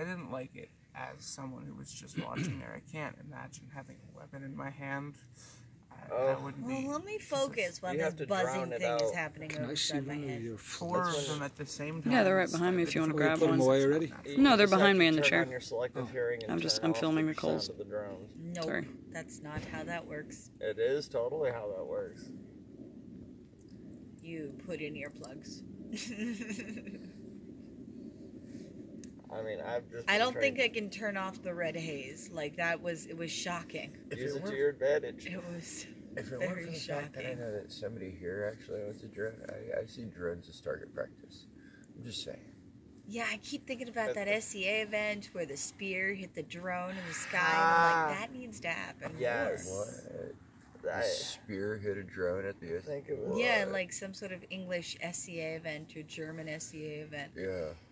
didn't like it as someone who was just watching there. I can't imagine having a weapon in my hand. That wouldn't be... Well, let me focus while this buzzing thing is happening inside my head. 4 of them at the same time. Yeah, they're right behind me if you want to grab Put them one. away already? No, they're behind me in the chair. I'm filming the coals. Nope, Sorry. that's not how that works. It is totally how that works. You put in earplugs. I mean, I don't think I can turn off the red haze. Like, it was shocking. Use it to your advantage. It was If it weren't for the fact that I know that somebody here actually owns a drone, I see drones as target practice. I'm just saying. Yeah, I keep thinking about that SEA event where the spear hit the drone in the sky. And I'm like, that needs to happen. Yes. What? A spear hit a drone at the... I think it was. Yeah, like some sort of English SEA event or German SEA event. Yeah.